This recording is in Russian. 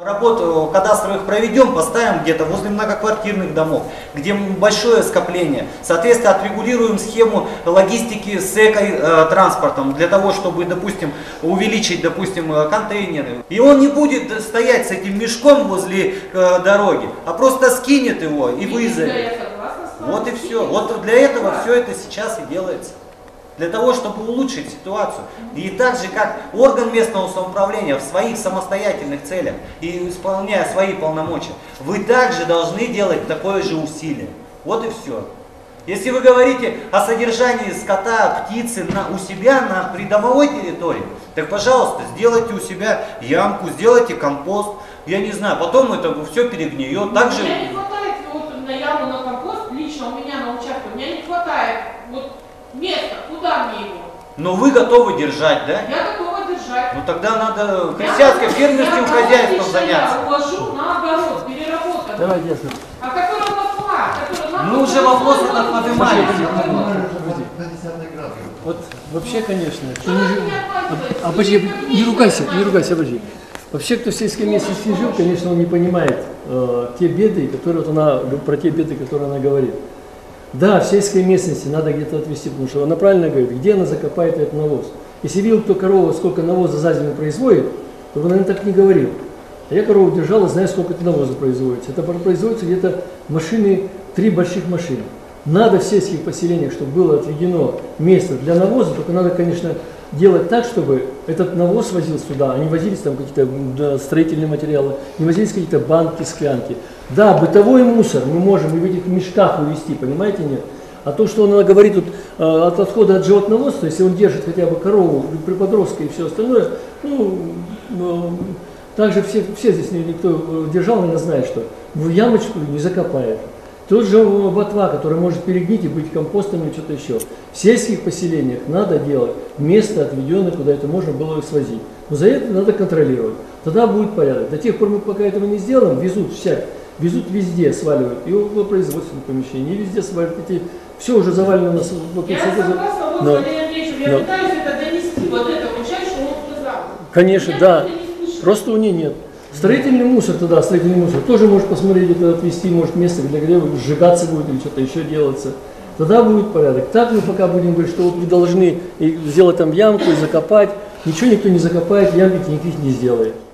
Работу кадастровых проведем, поставим где-то возле многоквартирных домов, где большое скопление. Соответственно, отрегулируем схему логистики с эко-транспортом для того, чтобы, допустим, увеличить, допустим, контейнеры. И он не будет стоять с этим мешком возле дороги, а просто скинет его и вызовет. Вот и все. Вот для этого все это сейчас и делается. Для того, чтобы улучшить ситуацию. И так же, как орган местного самоуправления в своих самостоятельных целях и исполняя свои полномочия, вы также должны делать такое же усилие. Вот и все. Если вы говорите о содержании скота, птицы у себя на придомовой территории, так, пожалуйста, сделайте у себя ямку, сделайте компост. Я не знаю, потом это все перегниет. Также... Мне не хватает вот на яму, на компост, лично у меня на участке, у меня не хватает вот места, куда мне его? Но вы готовы держать, да? Я готова держать. Ну тогда надо крестьянско-фермерским хозяйством заняться. Я уложу наоборот, переработку. Давай, ясно. А который Мы уже вопрос этот поднимали. Вот вообще, конечно, кто не жил... Обожди, не ругайся, обожди. Вообще, кто в сельской местности жил, конечно, он не понимает те беды, которые вот про те беды, которые она говорит. Да, в сельской местности надо где-то отвести, потому что она правильно говорит, где она закопает этот навоз. Если видел, кто корова, сколько навоза за зиму производит, то бы, наверное, так не говорил. А я корову держал и знаю, сколько это навоза производится. Это производится где-то машины, 3 больших машины. Надо в сельских поселениях, чтобы было отведено место для навоза, только надо, конечно, делать так, чтобы этот навоз возился сюда, а не возились там какие-то строительные материалы, не возились какие-то банки, склянки. Да, бытовой мусор мы можем и в этих мешках увезти, понимаете, нет? А то, что она говорит тут от отхода от животноводства, если он держит хотя бы корову, приподростка и все остальное, также все здесь никто держал, наверное, знает, что в ямочку не закопает. Тот же ботва, который может перегнить и быть компостом или что-то еще. В сельских поселениях надо делать место отведенное, куда это можно было их свозить. Но за это надо контролировать. Тогда будет порядок. До тех пор, пока этого не сделаем, везут везде, сваливают. И в производственном помещении, и везде сваливают. Все уже завалено у нас. Я согласна, вот, Владимир Андреевич, я пытаюсь это донести, вот это, часть, что он сказал. Конечно, да. Просто у нее нет. Строительный мусор тогда, тоже может посмотреть, это отвести, может место, где сжигаться будет или что-то еще делаться. Тогда будет порядок. Так мы пока будем говорить, что вот вы должны сделать там ямку и закопать. Ничего никто не закопает, ямки никаких не сделает.